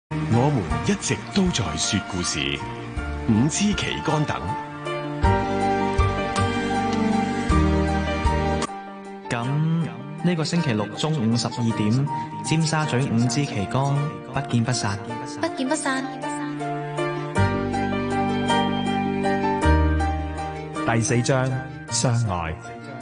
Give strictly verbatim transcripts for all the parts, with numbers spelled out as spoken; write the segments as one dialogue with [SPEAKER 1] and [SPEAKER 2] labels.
[SPEAKER 1] 我們一直都在說故事，五枝旗杆等。
[SPEAKER 2] 咁呢個星期六中午十二點，尖沙咀五支旗杆不見不散，
[SPEAKER 3] 不見不散。
[SPEAKER 4] 第四章相愛。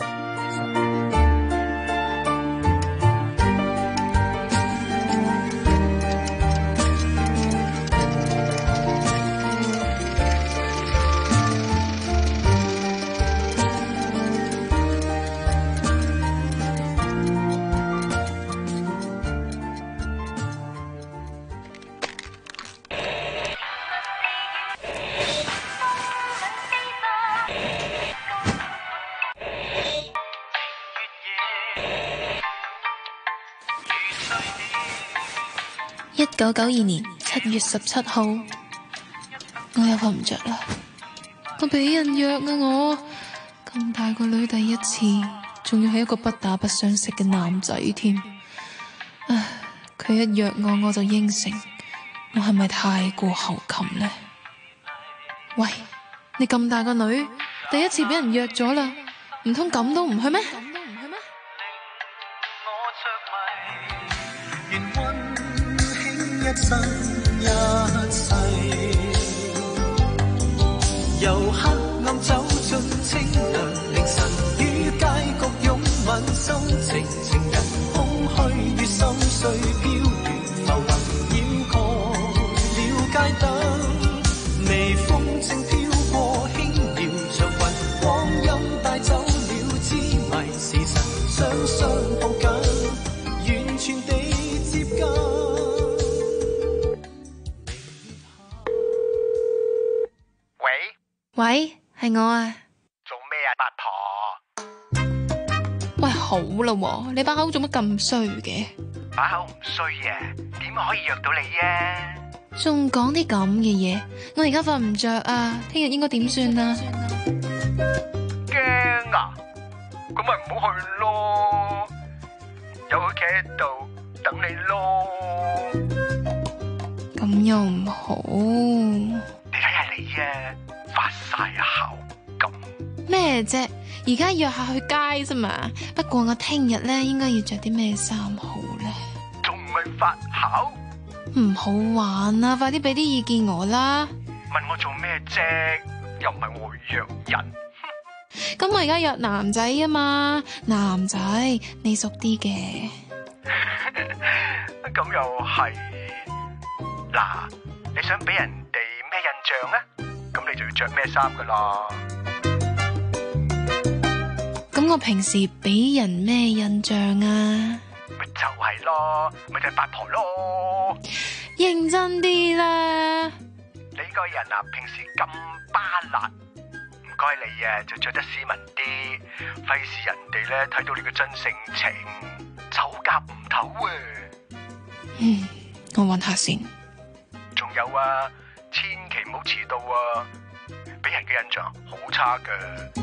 [SPEAKER 3] 一九九二年七月十七號，我又瞓唔着啦。我俾人約啊！我咁大個女第一次，仲要係一個不打不相識嘅男仔添。唉，佢一約我我就應承，我係咪太過猴擒呢？喂，你咁大個女第一次俾人約咗啦，唔通咁都唔去咩？
[SPEAKER 5] 一生一世，由黑暗走進清涼凌晨，於街角擁吻心情情人，空虛與心碎飄遠浮雲繞過了街燈，微風正飄過輕搖着雲，光陰帶走了痴迷時辰，雙雙抱緊完全地接近。
[SPEAKER 3] 喂，係我啊。
[SPEAKER 6] 做咩啊，八婆？
[SPEAKER 3] 喂，好啦喎，你把口做乜咁衰嘅？
[SPEAKER 6] 把口唔衰啊，點可以約到你啊？
[SPEAKER 3] 仲講啲咁嘅嘢，我而家瞓唔着啊，聽日應該點算啊？
[SPEAKER 6] 驚啊？咁咪唔好去咯，有佢企喺度等你咯。
[SPEAKER 3] 咁又唔好。
[SPEAKER 6] 你睇下你啊，發晒姣咁
[SPEAKER 3] 咩啫？而家約下去街啫嘛。不過我聽日咧應該要着啲咩衫好咧？
[SPEAKER 6] 仲唔係發姣？
[SPEAKER 3] 唔好玩啊！快啲俾啲意見我啦。
[SPEAKER 6] 問我做咩啫？又唔係我約人。
[SPEAKER 3] 咁我而家約男仔啊嘛，男仔你熟啲嘅。
[SPEAKER 6] 咁又係。嗱，你想俾人哋咩印象咧？咁你就要着咩衫噶啦。
[SPEAKER 3] 咁我平時俾人咩印象啊？
[SPEAKER 6] 咪就係咯，咪就係八婆咯。
[SPEAKER 3] 認真啲啦。
[SPEAKER 6] 你個人啊，平時咁巴辣，唔該你啊，就着得斯文啲，費事人哋咧睇到你個真性情，醜甲唔唞啊。
[SPEAKER 3] 嗯，我搵下先。
[SPEAKER 6] 仲有啊，千祈唔好遲到啊，俾人嘅印象好差噶。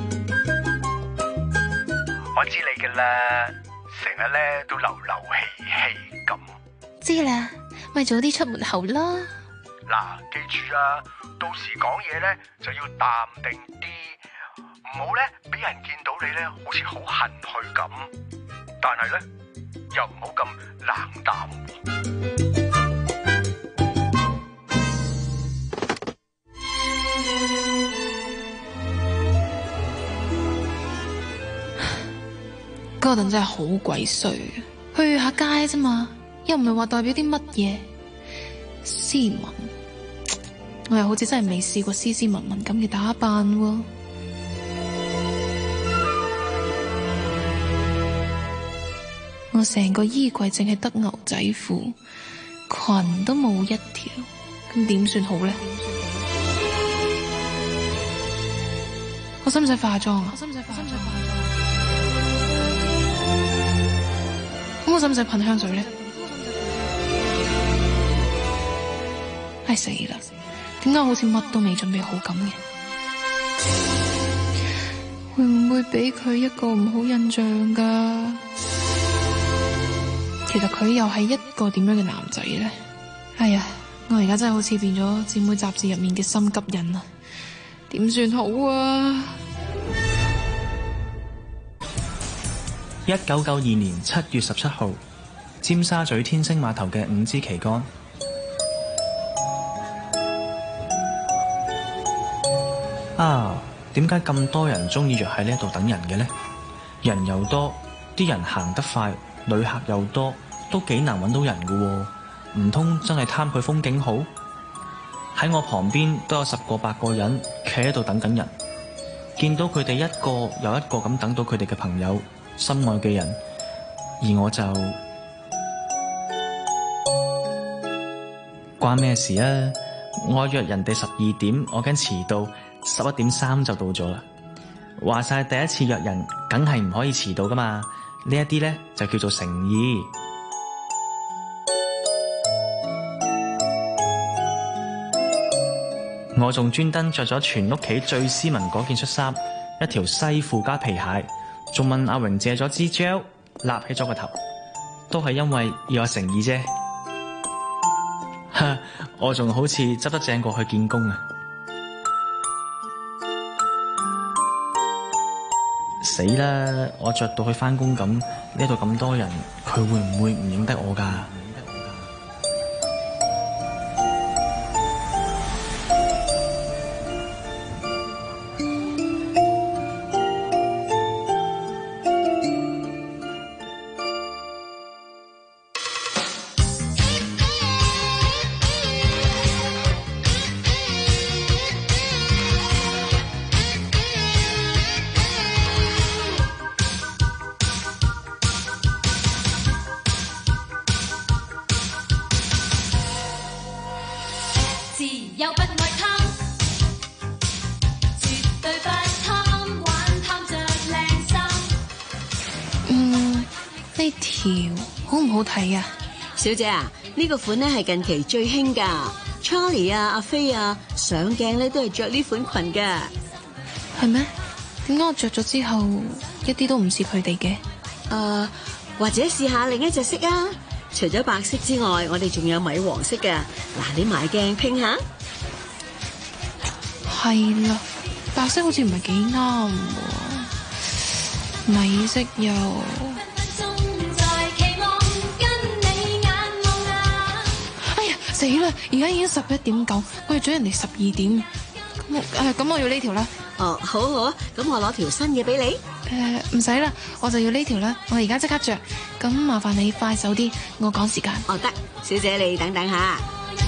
[SPEAKER 6] 我知你噶啦，成日咧都流流氣氣咁。
[SPEAKER 3] 知啦，咪早啲出門口咯。
[SPEAKER 6] 嗱，記住啊，到時講嘢咧就要淡定啲，唔好咧俾人見到你咧好似好恨佢咁，但係咧又唔好咁冷淡。
[SPEAKER 3] 嗰陣真係好鬼衰，去下街啫嘛，又唔係話代表啲乜嘢。斯文，我又好似真係未試過斯斯文文咁嘅打扮喎。我成個衣櫃淨係得牛仔褲，裙都冇一條，咁點算好咧？我使唔使化妝啊？我使唔使化妝？咁我使唔使噴香水咧？唉死啦！點解好似乜都未準備好咁嘅？會唔會俾佢一個唔好印象噶？其實佢又係一個點樣嘅男仔咧？哎呀， 我而家真係好似變咗姊妹雜誌入面嘅心急人啊！點算好啊？
[SPEAKER 2] 一九九二年七月十七號，尖沙咀天星碼頭嘅五支旗杆。啊，點解咁多人鍾意約喺呢一度等人嘅呢？人又多，啲人行得快，旅客又多，都幾難揾到人㗎喎。唔通真係貪佢風景好？喺我旁邊都有十個八個人企喺度等緊人，見到佢哋一個又一個咁等到佢哋嘅朋友、心愛嘅人，而我就關咩事啊？我約人哋十二點，我驚遲到，十一點三就到咗啦。話晒第一次約人，梗係唔可以遲到噶嘛。呢一啲呢，就叫做誠意。我仲專登着咗全屋企最斯文嗰件恤衫，一條西褲加皮鞋，仲問阿榮借咗支 gel， 立起咗個頭，都係因為要有誠意啫。哈！我仲好似執得正過去見工啊！死啦！我着到去返工咁，呢度咁多人，佢會唔會唔認得我㗎？
[SPEAKER 3] 呢條好唔好睇啊？
[SPEAKER 7] 小姐啊，呢個款咧係近期最興噶 ，Charlie 啊、阿飛啊上鏡咧都係着呢款裙噶。
[SPEAKER 3] 係咩？點解我着咗之後一啲都唔似佢哋嘅？
[SPEAKER 7] 誒，或者試下另一隻色啊！除咗白色之外，我哋仲有米黃色噶。嗱，你埋鏡拼下。係
[SPEAKER 3] 啦，白色好似唔係幾啱喎，米色又。死啦！而家已經十一點九，我約咗人哋十二點。咁誒，咁我要呢條啦。
[SPEAKER 7] 哦，好好啊，咁我攞條新嘅俾你。
[SPEAKER 3] 誒，唔使啦，我就要呢條啦。我而家即刻着。咁麻煩你快手啲，我趕時間。
[SPEAKER 7] 哦，得，小姐你等等下。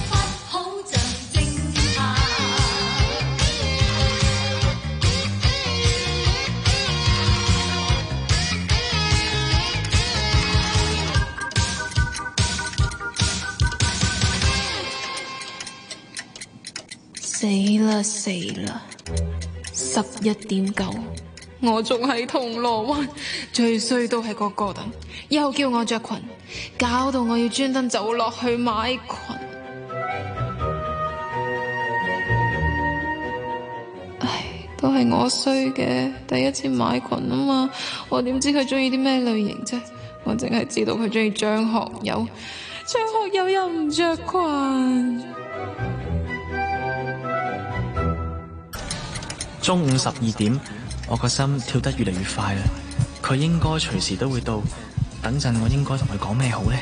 [SPEAKER 3] 死啦死啦！十一點九，我仲喺銅鑼灣，最衰都係個哥頓，又叫我着裙，搞到我要專登走落去買裙。唉，都係我衰嘅，第一次買裙啊嘛，我點知佢中意啲咩類型啫？我淨係知道佢中意張學友，張學友又唔着裙。
[SPEAKER 2] 中午十二點，我個心跳得越嚟越快啦。佢應該隨時都會到，等陣我應該同佢講咩好呢？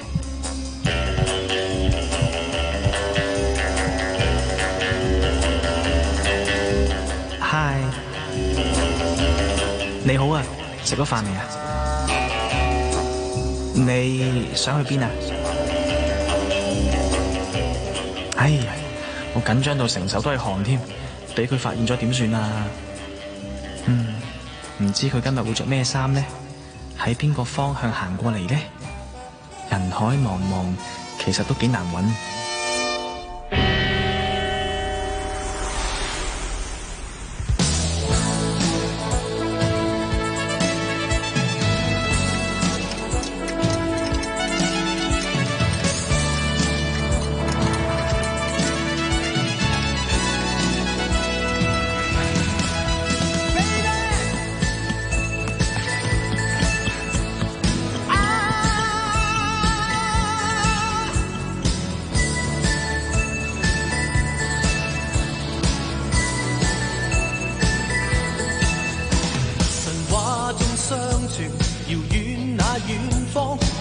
[SPEAKER 2] 嗨，你好啊，食咗飯未啊？你想去邊啊？哎呀，我緊張到成手都係汗添。俾佢發現咗點算啊？嗯，唔知佢今日會着咩衫呢？喺邊個方向行過嚟呢？人海茫茫，其實都幾難揾。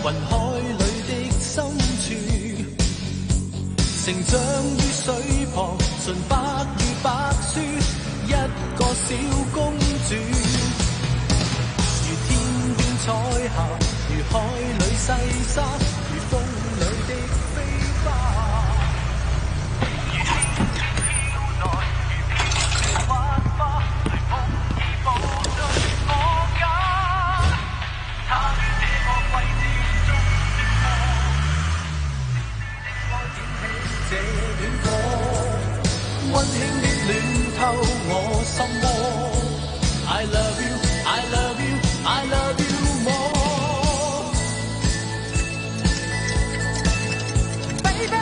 [SPEAKER 5] 雲海裏的深處，成長於水旁，純白如白雪，一個小公主。如天邊彩霞，如海裏細沙，如風裏的飛花。如天邊飄來，如飄雪滑花，隨風已步進我家。他於這個季節中飄過，絲絲的愛點起這暖火，溫馨的暖透我心窩。I love you, I love you, I love you more, baby.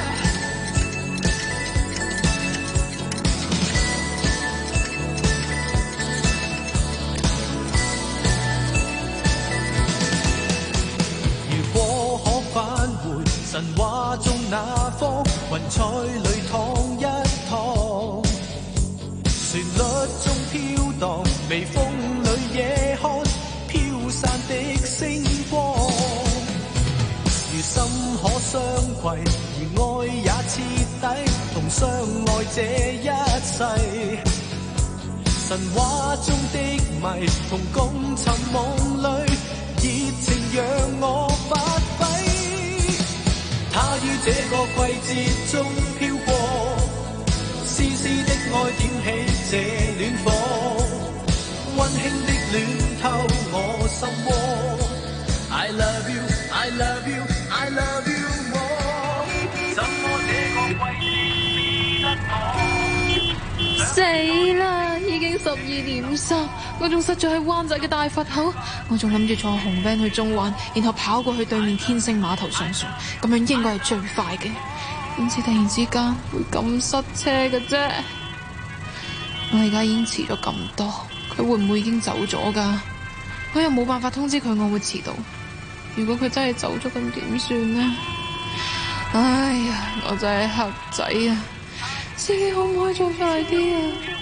[SPEAKER 5] 如果可返回神話中那方，雲彩裏淌一趟，旋律中飄蕩，微風裏野看飄散的星光。如心可相攜，而愛也徹底，同相愛這一世。神話中的謎，同共尋夢裏，熱情讓我發揮。他於這個季節中飄過，絲絲的愛點起這暖火，溫馨的暖透我心窩。I love you, I love you, I love you more。怎麼這個季節變得我？
[SPEAKER 3] 死啦！已經十二點三，我仲實在喺灣仔嘅大佛口，我仲諗住坐紅 van 去中環，然後跑過去對面天星碼頭上船，咁樣應該係最快嘅。點知突然之間會咁塞車嘅啫？我而家已經遲咗咁多，佢會唔會已經走咗噶？我又冇辦法通知佢我會遲到。如果佢真係走咗，咁點算呢？哎呀，我真係黑仔啊！司機可唔可以做快啲啊？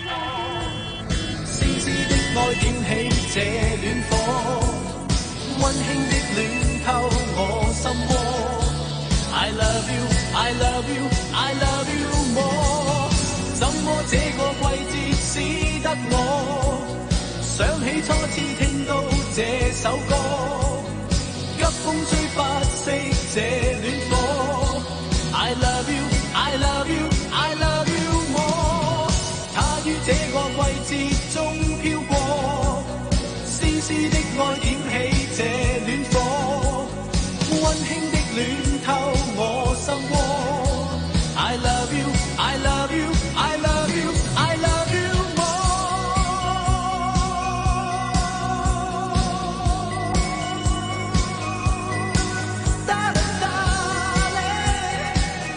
[SPEAKER 5] 絲絲的愛點起這暖火，溫馨的暖透我心窩。I love you, I love you, I love you more。怎麼這個季節使得我想起初次聽到這首歌，急風吹不熄這暖火。I love you, I love you, I love you more。他於這個季節中飄過，絲絲的愛點起這暖火，溫馨的暖透我心窩。I love you, I love you, I love you, I love you more。Da da da le,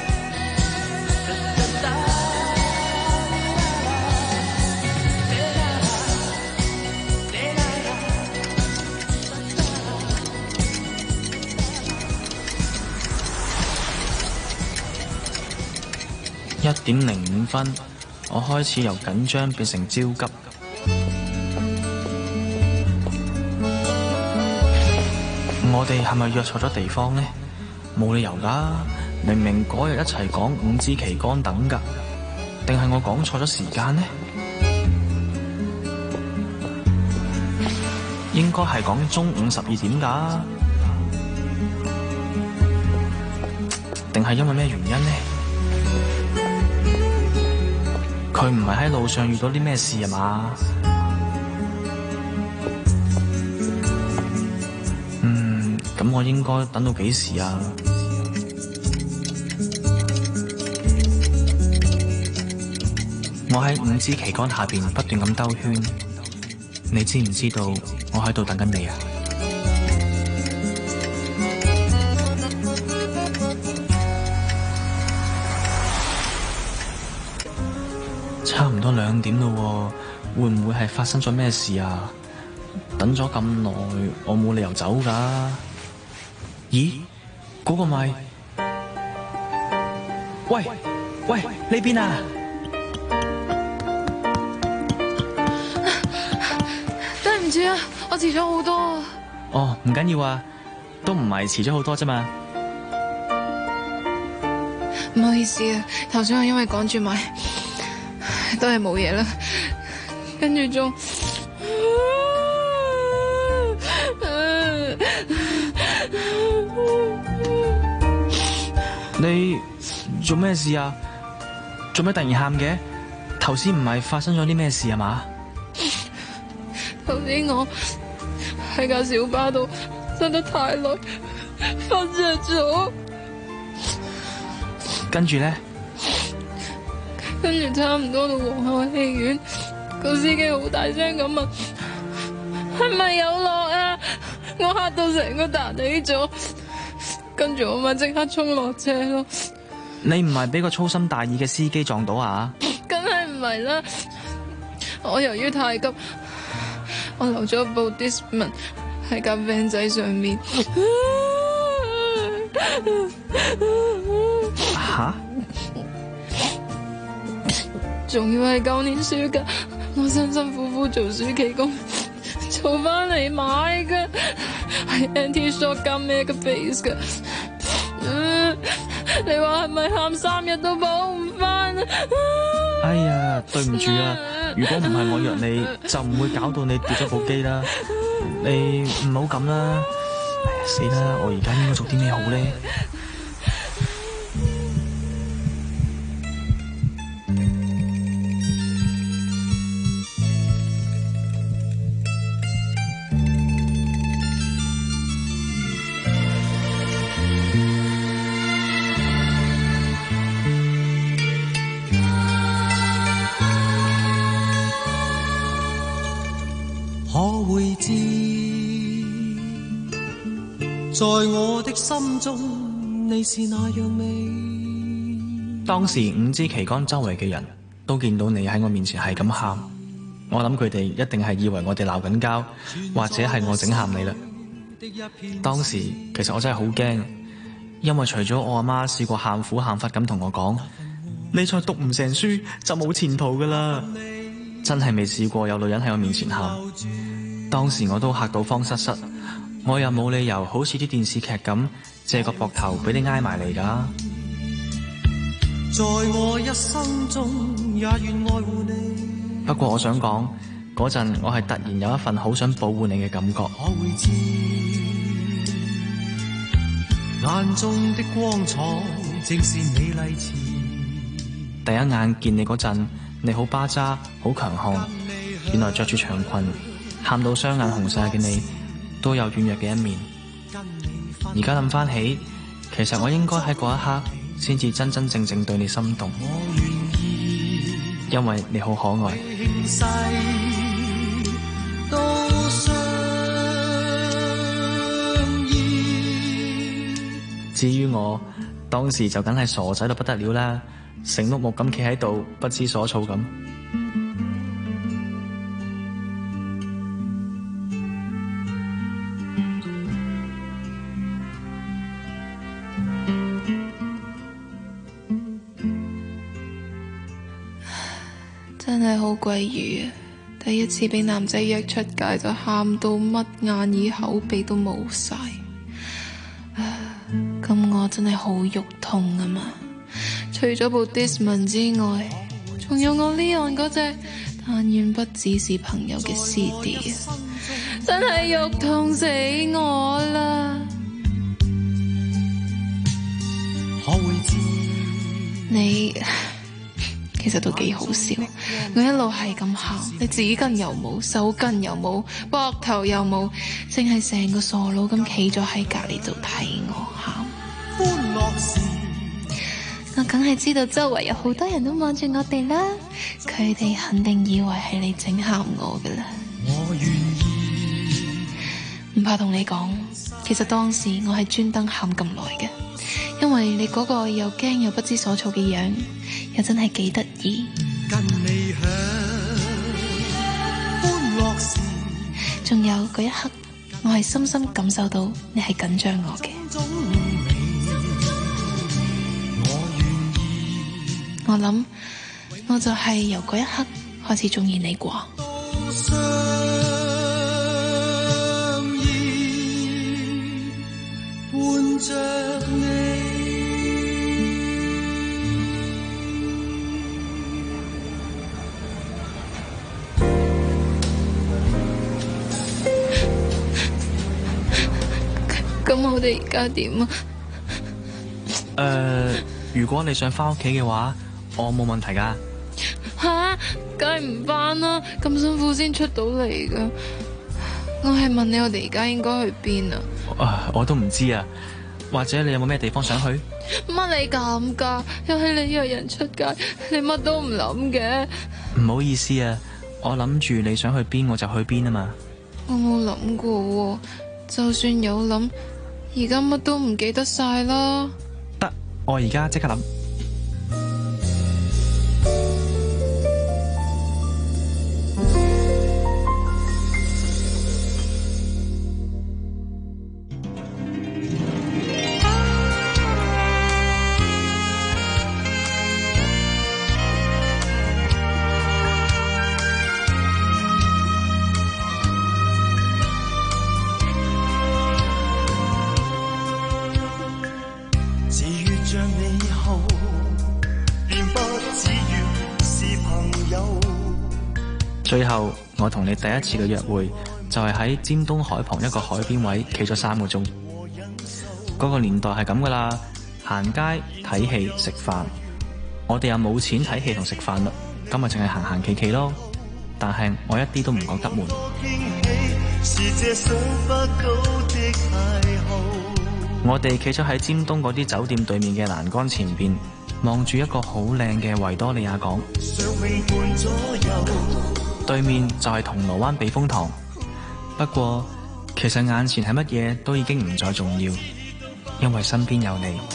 [SPEAKER 5] da da da la la。
[SPEAKER 2] 一點零五分，我開始由緊張變成焦急。我哋係咪約錯咗地方呢？冇理由㗎，明明嗰日一齊講五支旗杆等㗎，定係我講錯咗時間呢？應該係講中午十二點㗎，定係因為咩原因呢？佢唔係喺路上遇到啲咩事啊嘛？嗯，咁我應該等到幾時啊？我喺五支旗杆下邊不斷咁兜圈，你知唔知道我喺度等緊你啊？差唔多兩點咯，會唔會係發生咗咩事啊？等咗咁耐，我冇理由走㗎。咦？嗰個咪？喂喂，呢邊啊！
[SPEAKER 3] 對唔住啊，我遲咗好多啊。
[SPEAKER 2] 哦，唔緊要啊， 都唔係遲咗好多啫嘛。
[SPEAKER 3] 唔好意思啊，頭先我因為趕住買，都係冇嘢啦。跟住仲，
[SPEAKER 2] 你做咩事啊？做咩突然喊嘅？頭先唔係發生咗啲咩事啊嘛？
[SPEAKER 3] 頭先我喺架小巴度瞓得太耐，瞓着咗。
[SPEAKER 2] 跟住咧，
[SPEAKER 3] 跟住差唔多到皇后戲院，個司機好大聲咁問：係咪有落啊？我嚇到成個彈起咗，跟住我咪即刻衝落車咯。
[SPEAKER 2] 你唔係俾個粗心大意嘅司機撞到啊？
[SPEAKER 3] 梗係唔係啦，我由於太急，我留咗部 Discman 喺架 van 仔上面。
[SPEAKER 2] 吓？
[SPEAKER 3] 仲要係舊年暑假，我辛辛苦苦做暑期工，做翻嚟買嘅，係 anti shock 加 mega base 嘅。嗯，你話係咪喊三日都補唔翻啊？
[SPEAKER 2] 哎呀，對唔住啊！如果唔係我約你，就唔會搞到你跌咗部機啦。你唔好咁啦。哎呀，死啦！我而家應該做啲咩好咧？
[SPEAKER 5] 可會知，在我的心中，你是那樣美。
[SPEAKER 2] 當時五支旗杆周圍嘅人都見到你喺我面前係咁喊，我諗佢哋一定係以為我哋鬧緊交，或者係我整喊你啦。當時其實我真係好驚，因為除咗我阿媽試過喊苦喊忽咁同我講，你再讀唔成書就冇前途噶啦。真係未試過有女人喺我面前喊，當時我都嚇到慌失失，我又冇理由好似啲電視劇咁借個膊頭俾你挨埋嚟噶。
[SPEAKER 5] 在我一生中也願愛護你。
[SPEAKER 2] 不過我想講，嗰陣我係突然有一份好想保護你嘅感覺。
[SPEAKER 5] 可會知，眼中的光彩正是美麗詞。
[SPEAKER 2] 第一眼見你嗰陣，你好巴渣，好強悍，原來着住長裙，喊到雙眼紅晒嘅你，都有軟弱嘅一面。而家諗翻起，其實我應該喺嗰一刻，先至真真正正對你心動，因為你好可愛。至於我，當時就梗係傻仔到不得了啦，成碌木咁企喺度，不知所措咁。
[SPEAKER 3] 真係好鬼愚啊！第一次俾男仔約出街就喊到乜眼耳口鼻都冇晒，咁我真係好肉痛啊嘛！除咗部 Discman 之外，仲有我 Leon 嗰隻但願不只是朋友嘅 C D 啊！真係肉痛死我啦！
[SPEAKER 5] 可會知
[SPEAKER 3] 你其實都幾好笑，我一路係咁喊，你紙巾又冇，手巾又冇，膊頭又冇，淨係成個傻佬咁企咗喺隔籬度睇我喊。
[SPEAKER 5] 歡樂時，
[SPEAKER 3] 我梗係知道周圍有好多人都望住我哋啦，佢哋肯定以為係你整喊我噶啦。
[SPEAKER 5] 我願意，
[SPEAKER 3] 唔怕同你講，其實當時我係專登喊咁耐嘅，因為你嗰個又驚又不知所措嘅樣，又真係幾得意。
[SPEAKER 5] 跟你享歡樂時，
[SPEAKER 3] 仲有嗰一刻，我係深深感受到你係緊張我嘅。我諗，我就係由嗰一刻開始中意你啩。
[SPEAKER 5] 着你。
[SPEAKER 3] 咁我哋而家點啊？
[SPEAKER 2] 誒、呃，如果你想翻屋企嘅話，我冇問題噶。
[SPEAKER 3] 吓，梗係唔翻啦！咁辛苦先出到嚟噶。我係問你，我哋而家應該去邊啊？
[SPEAKER 2] 呃、我都唔知啊。或者你有冇咩地方想去？
[SPEAKER 3] 乜你咁噶？又係你約人出街，你乜都唔諗嘅。
[SPEAKER 2] 唔好意思啊，我諗住你想去邊我就去邊啊嘛。
[SPEAKER 3] 我冇諗過喎，就算有諗，而家乜都唔記得晒啦。
[SPEAKER 2] 得，我而家即刻諗。最後，我同你第一次嘅約會就係喺尖東海旁一個海邊位企咗三個鐘。嗰個年代係咁噶啦，行街睇戲食飯。我哋又冇錢睇戲同食飯啦，咁咪淨係行行企企咯。但係我一啲都唔覺得悶。我哋企咗喺尖東嗰啲酒店對面嘅欄杆前邊，望住一個好靚嘅維多利亞港。對面就係銅鑼灣避風塘。不過其實眼前係乜嘢都已經唔再重要，因為身邊有你。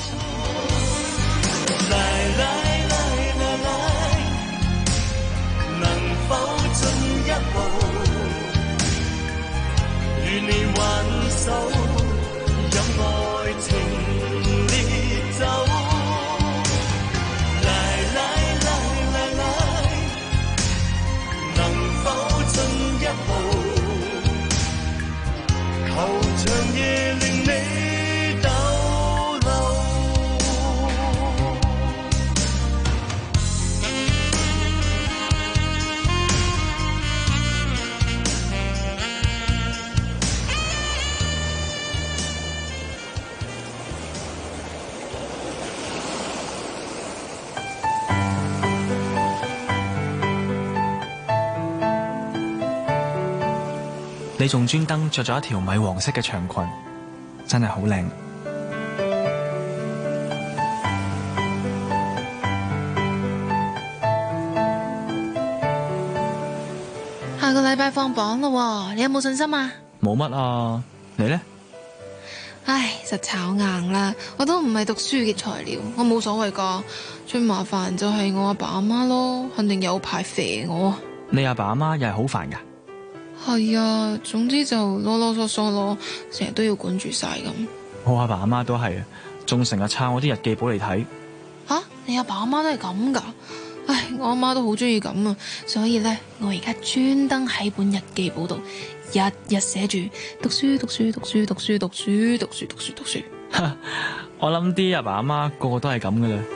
[SPEAKER 2] 能否進一步與你挽手，任愛情烈走。長夜令你逗留。你仲專登着咗一條米黃色嘅長裙，真係好靚。
[SPEAKER 3] 下個禮拜放榜咯，你有冇信心啊？
[SPEAKER 2] 冇乜啊，你呢？
[SPEAKER 3] 唉，實炒硬啦，我都唔係讀書嘅材料，我冇所謂噶。最麻煩就係我阿爸阿媽咯，肯定有排肥我。
[SPEAKER 2] 你阿爸阿媽又係好煩噶？
[SPEAKER 3] 係啊，總之就囉囉嗦嗦咯，成日都要管住晒咁。
[SPEAKER 2] 我阿爸阿媽都係啊，仲成日抄我啲日記簿嚟睇。
[SPEAKER 3] 吓，你阿爸阿媽都係咁噶？唉，我阿媽都好中意咁啊，所以咧，我而家專登喺本日記簿度日日寫住讀書讀書讀書讀書讀書讀書讀書讀書。
[SPEAKER 2] 我諗啲阿爸阿媽個個都係咁噶啦。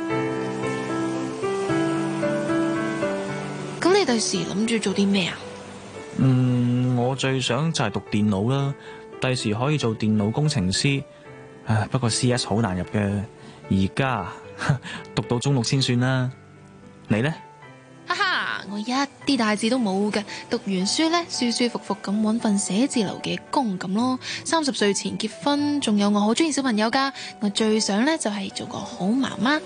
[SPEAKER 3] 咁你第時諗住做啲咩啊？
[SPEAKER 2] 嗯，我最想就係讀電腦啦，第時可以做電腦工程師。唉，不過 C S 好難入嘅，而家讀到中六先算啦。你呢？
[SPEAKER 3] 哈哈，我一啲大志都冇嘅，讀完書咧，舒舒服服咁搵份寫字樓嘅工咁咯。三十歲前結婚，仲有我好中意小朋友噶，我最想咧就係做個好媽媽。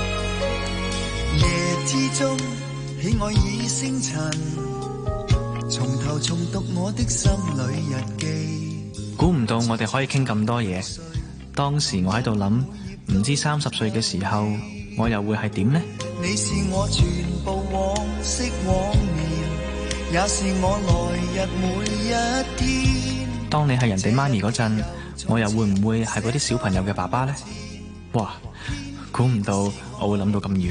[SPEAKER 5] 之中喜愛已星塵， 從頭重讀我的心裏日記。
[SPEAKER 2] 估唔到我哋可以傾咁多嘢。當時我喺度諗，唔知三十歲嘅時候我又會係點呢？
[SPEAKER 5] 你是我全部往昔往年，也是我來日每一天。
[SPEAKER 2] 當你係人哋媽咪嗰陣，我又會唔會係嗰啲小朋友嘅爸爸呢？哇！估唔到我會諗到咁遠。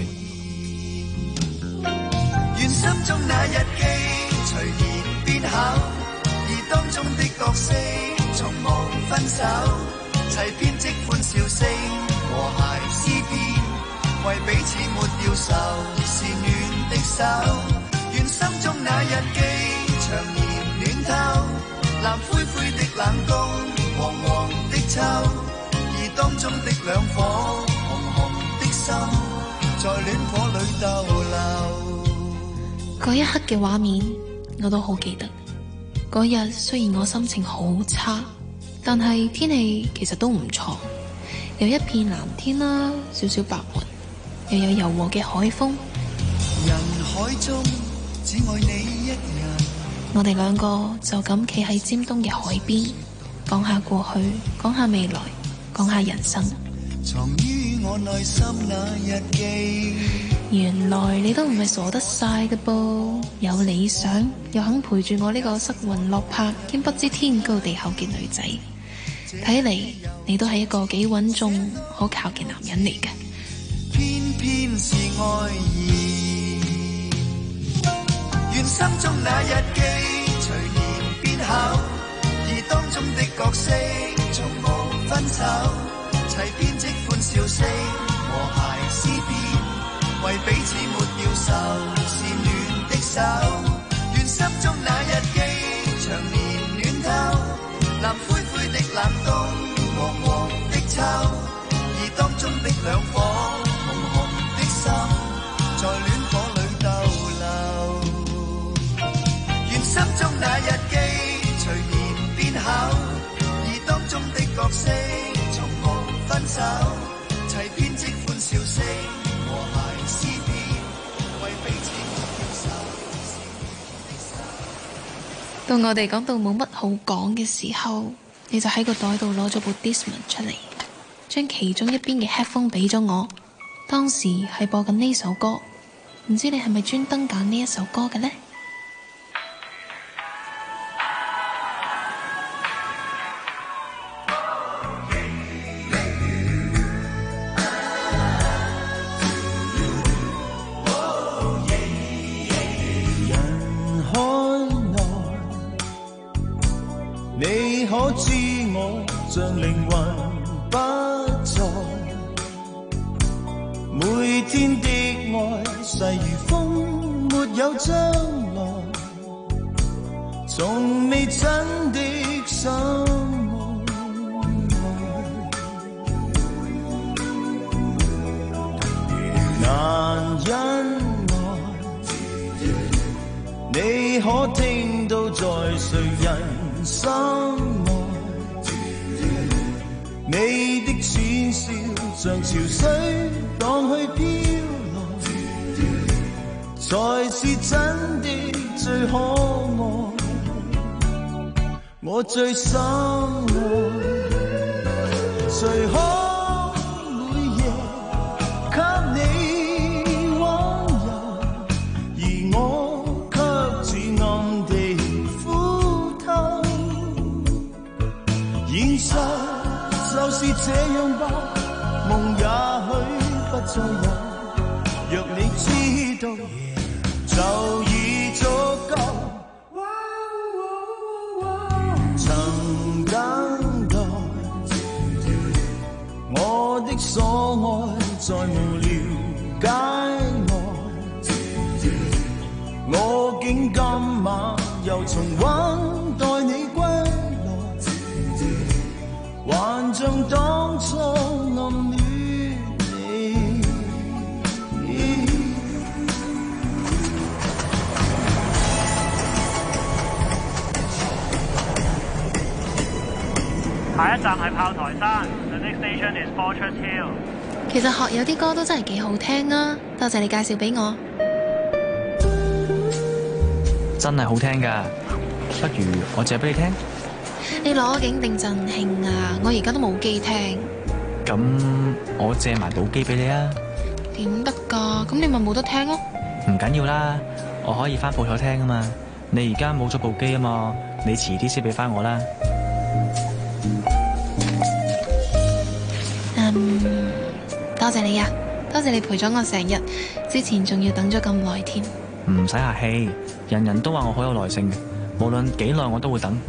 [SPEAKER 5] 願心中那日記隨年變厚，而當中的角色從無分手，齊編織歡笑聲和諧詩篇，為彼此沒掉愁，是暖的手。願心中那日記長年暖透，藍灰灰的冷冬，黃黃的秋，而當中的兩顆紅紅的心，在戀火裏逗留。
[SPEAKER 3] 嗰一刻嘅畫面我都好記得。嗰日雖然我心情好差，但係天氣其實都唔錯，有一片藍天啦，少少白雲，又有柔和嘅海風。
[SPEAKER 5] 人海中只愛你一人，
[SPEAKER 3] 我哋兩個就咁企喺尖東嘅海邊，講下過去，講下未來，講下人生。
[SPEAKER 5] 藏於我內心那日記，
[SPEAKER 3] 原來你都唔係傻得晒嘅噃，有理想又肯陪住我呢個失魂落魄兼不知天高地厚嘅女仔。睇嚟你都係一個幾穩重可靠嘅男人嚟嘅。
[SPEAKER 5] 偏偏是愛意，願心中那日記隨年變厚，而當中的角色從無分手，齊編織歡笑聲和諧詩篇，為彼此沒掉愁，是暖的手。願心中那日記長年暖透，藍灰灰的冷冬，黃黃的秋，而當中的兩顆紅紅的心，在戀火裏逗留。願心中那日記隨年變厚，而當中的角色從無分手，齊編織歡笑聲和諧詩篇，為彼此沒掉愁。
[SPEAKER 3] 到我哋講到冇乜好講嘅時候，你就喺個袋度攞咗部 Discman 出嚟，將其中一邊嘅 headphone 俾咗我。當時係播緊呢首歌，唔知你係咪專登揀呢一首歌嘅呢？
[SPEAKER 5] 你可知我像靈魂不在，每天的愛細如風，沒有將來，從未真的相愛，難因愛，你可聽到在誰人心內，你的淺笑像潮水蕩去飄來，才是真的最可愛，我最深愛，誰可每夜給你溫柔，而我卻似暗地現實就是這樣吧，夢也許不再有，若你知道就已足夠。曾等待我的所愛，在無聊街外，我竟今晚又重溫待你歸來，還像當初暗戀你。
[SPEAKER 8] 下一站係炮台山 ，The next station is Fortress Hill。
[SPEAKER 3] 其實學友啲歌都真係幾好聽啊！多謝你介紹俾我。
[SPEAKER 2] 真係好聽㗎，不如我借俾你聽。
[SPEAKER 3] 你攞景定贈慶啊？我而家都冇機聽。
[SPEAKER 2] 咁我借埋部機俾你啊。
[SPEAKER 3] 點得㗎？咁你咪冇得聽咯。
[SPEAKER 2] 唔緊要啦，我可以翻鋪頭聽啊嘛。你而家冇咗部機啊嘛，你遲啲先俾翻我啦。
[SPEAKER 3] 嗯，多謝你啊，多謝你陪咗我成日，之前仲要等咗咁耐添。
[SPEAKER 2] 唔使客氣，人人都話我好有耐性嘅，無論幾耐我都會等。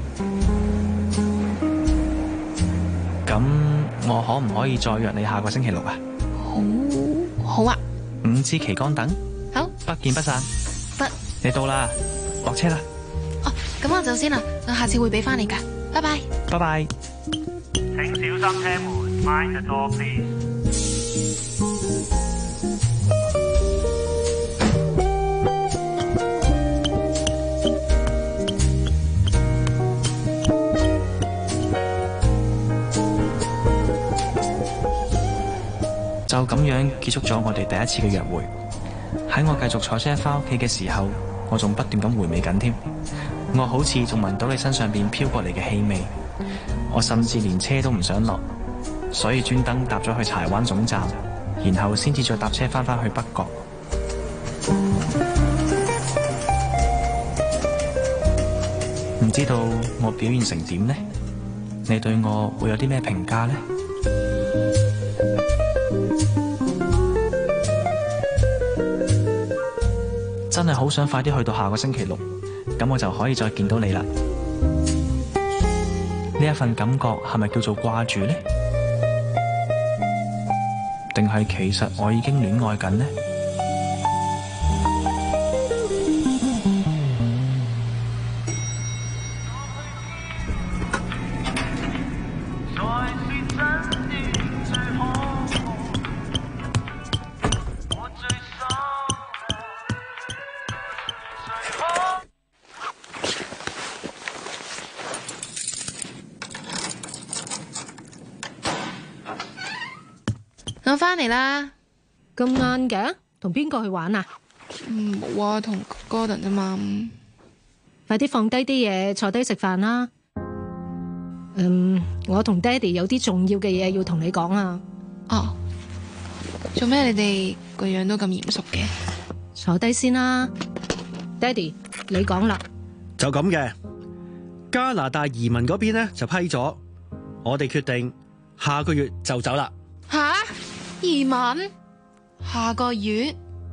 [SPEAKER 2] 咁我可唔可以再約你下個星期六啊？
[SPEAKER 3] 好，好啊。
[SPEAKER 2] 五支旗杆等，
[SPEAKER 3] 好，
[SPEAKER 2] 不見不散。
[SPEAKER 3] 不，
[SPEAKER 2] 你到啦，落車啦。
[SPEAKER 3] 哦，咁我走先啦，我下次會俾翻你噶，拜拜。
[SPEAKER 2] 拜拜。
[SPEAKER 8] 請小心車門 ，Mind the door please。
[SPEAKER 2] 就咁樣結束咗我哋第一次嘅約會。喺我繼續坐車翻屋企嘅時候，我仲不斷咁回味緊添。我好似仲聞到你身上邊飄過嚟嘅氣味，我甚至連車都唔想落，所以專登搭咗去柴灣總站，然後先至再搭車翻返去北角。唔知道我表現成點呢？你對我會有啲咩評價呢？真係好想快啲去到下個星期六，咁我就可以再見到你啦。呢一份感覺係咪叫做掛住呢？定係其實我已經戀愛緊呢？
[SPEAKER 3] 我翻嚟啦。
[SPEAKER 9] 咁晏嘅，同邊個去玩啊？
[SPEAKER 3] 嗯，冇啊，同 Gordon 啫嘛。
[SPEAKER 9] 快啲放低啲嘢，坐低食飯啦。嗯，我同爹哋有啲重要嘅嘢要同你講啊。
[SPEAKER 3] 哦，做咩你哋個樣都咁嚴肅嘅？
[SPEAKER 9] 坐低先啦。爹哋，你講啦。
[SPEAKER 10] 就咁嘅，加拿大移民嗰邊呢就批咗，我哋決定下個月就走啦。
[SPEAKER 3] 吓？移民？下個月？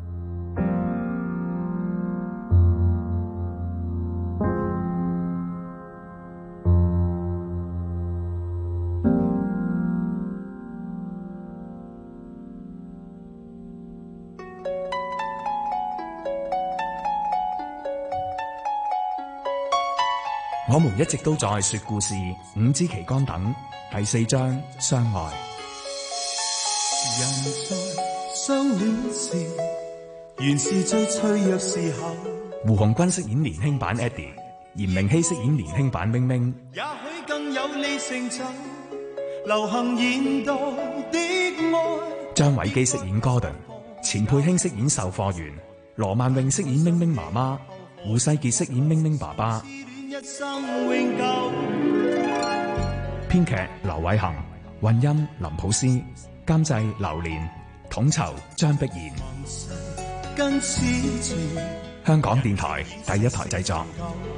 [SPEAKER 4] 我們一直都在說故事，五支旗杆等第四章相愛。
[SPEAKER 5] 人在相戀時，原是最脆弱時候。
[SPEAKER 4] 胡鴻鈞飾演年輕版 Eddie， 嚴明熙飾演年輕版明明。
[SPEAKER 5] 也許更有利成就流行現代的愛。
[SPEAKER 4] 張偉基飾演 Gordon， 錢佩卿飾演售貨員，羅曼穎飾演明明媽媽，胡世傑飾演明明爸爸。
[SPEAKER 5] 一生永久。
[SPEAKER 4] 編劇劉偉恒，混音林普斯，監製劉蓮，統籌張碧然。
[SPEAKER 5] 跟此情
[SPEAKER 4] 香港電台第一台製作。